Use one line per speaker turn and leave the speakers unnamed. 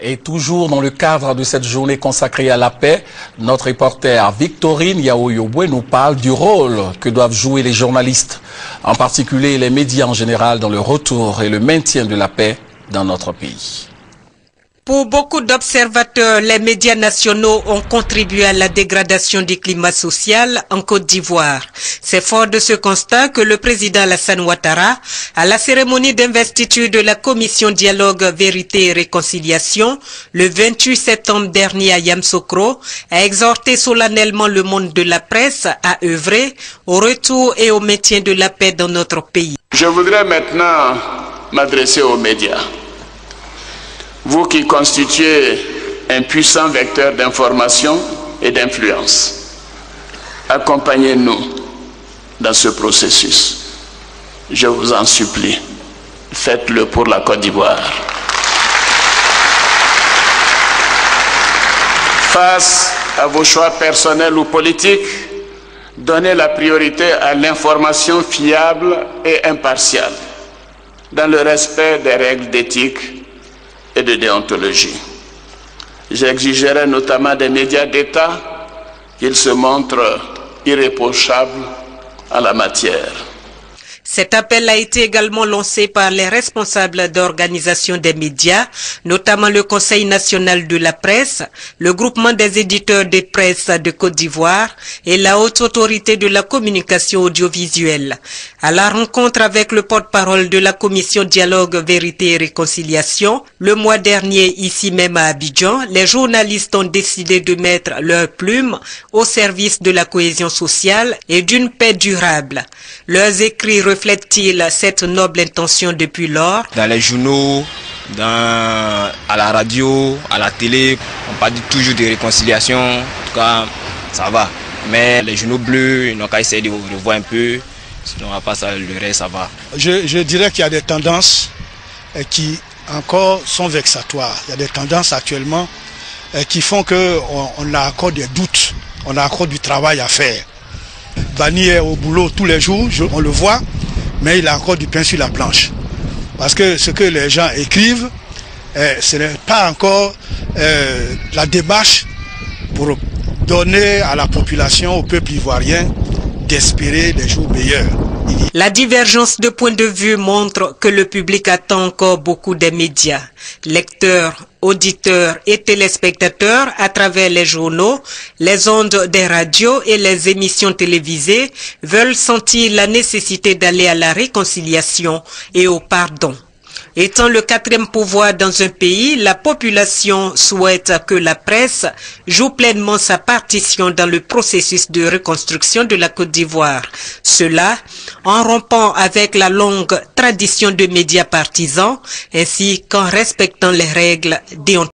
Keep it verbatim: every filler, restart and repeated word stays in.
Et toujours dans le cadre de cette journée consacrée à la paix, notre reporter Victorine Yaoyobwe nous parle du rôle que doivent jouer les journalistes, en particulier les médias en général, dans le retour et le maintien de la paix dans notre pays.
Pour beaucoup d'observateurs, les médias nationaux ont contribué à la dégradation du climat social en Côte d'Ivoire. C'est fort de ce constat que le président Alassane Ouattara, à la cérémonie d'investiture de la commission Dialogue, Vérité et Réconciliation, le vingt-huit septembre dernier à Yamoussoukro, a exhorté solennellement le monde de la presse à œuvrer au retour et au maintien de la paix dans notre pays.
Je voudrais maintenant m'adresser aux médias. Vous qui constituez un puissant vecteur d'information et d'influence, accompagnez-nous dans ce processus. Je vous en supplie, faites-le pour la Côte d'Ivoire. Face à vos choix personnels ou politiques, donnez la priorité à l'information fiable et impartiale, dans le respect des règles d'éthique et de déontologie. J'exigerai notamment des médias d'État qu'ils se montrent irréprochables en la matière.
Cet appel a été également lancé par les responsables d'organisations des médias, notamment le Conseil national de la presse, le groupement des éditeurs de presse de Côte d'Ivoire et la haute autorité de la communication audiovisuelle. À la rencontre avec le porte-parole de la commission Dialogue, Vérité et Réconciliation, le mois dernier ici même à Abidjan, les journalistes ont décidé de mettre leur plume au service de la cohésion sociale et d'une paix durable. Leurs écrits reflètent-ils cette noble intention depuis lors?
Dans les journaux, dans, à la radio, à la télé, on parle toujours de réconciliation. En tout cas, ça va. Mais les journaux bleus, ils n'ont qu'à essayer de revoir un peu. Sinon, à part ça, le reste, ça va.
Je, je dirais qu'il y a des tendances qui encore sont vexatoires. Il y a des tendances actuellement qui font qu'on on a encore des doutes. On a encore du travail à faire. Bani est au boulot tous les jours, je, on le voit, mais il a encore du pain sur la planche. Parce que ce que les gens écrivent, eh, ce n'est pas encore eh, la démarche pour donner à la population, au peuple ivoirien, d'espérer des jours meilleurs.
La divergence de points de vue montre que le public attend encore beaucoup des médias. Lecteurs, auditeurs et téléspectateurs à travers les journaux, les ondes des radios et les émissions télévisées veulent sentir la nécessité d'aller à la réconciliation et au pardon. Étant le quatrième pouvoir dans un pays, la population souhaite que la presse joue pleinement sa partition dans le processus de reconstruction de la Côte d'Ivoire. Cela en rompant avec la longue tradition de médias partisans ainsi qu'en respectant les règles déontologiques.